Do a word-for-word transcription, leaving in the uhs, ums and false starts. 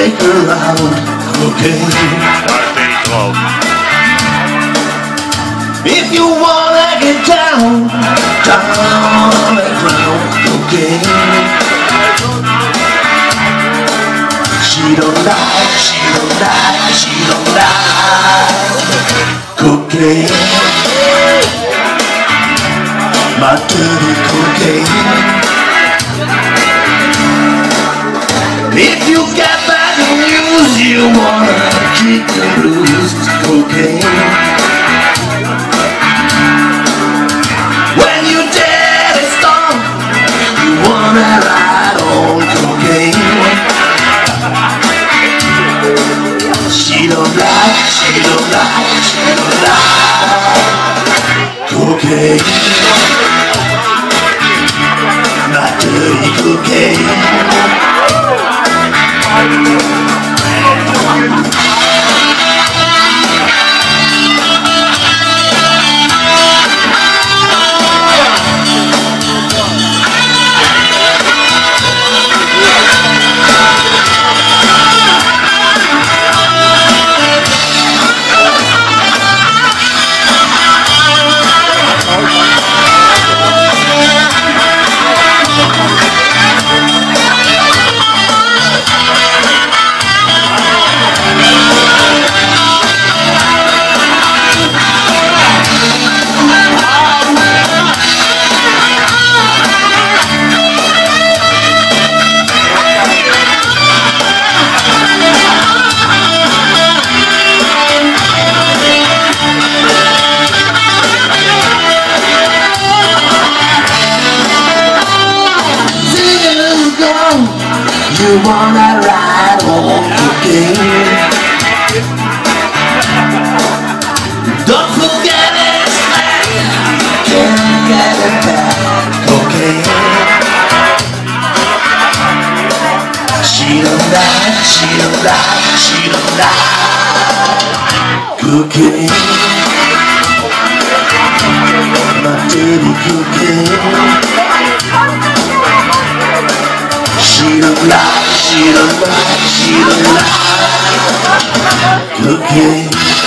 take her out cocaine. If you wanna get down, down on the ground, cocaine. She don't like, she don't like, she don't like cocaine. My dirty cocaine. If you got bad news, you wanna kick the blues, cocaine. When you dead and stoned, you wanna ride on cocaine. She don't like, she don't like, she don't like cocaine. Not dirty cocaine. You wanna ride on cocaine. Don't forget it's back. Can't get it back. Cocaine. She don't like, she don't like, she don't like cocaine. My dirty cocaine. She don't like, she don't like, she don't like cocaine.